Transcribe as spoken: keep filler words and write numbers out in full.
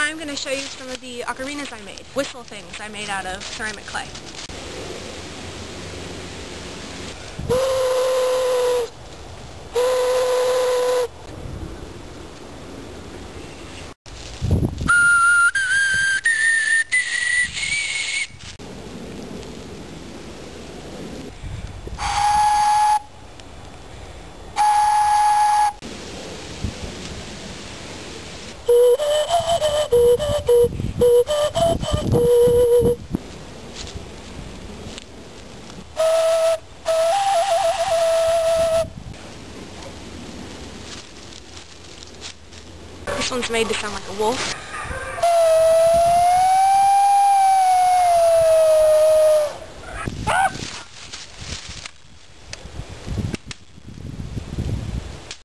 I'm going to show you some of the ocarinas I made. Whistle things I made out of ceramic clay. This one's made to sound like a wolf.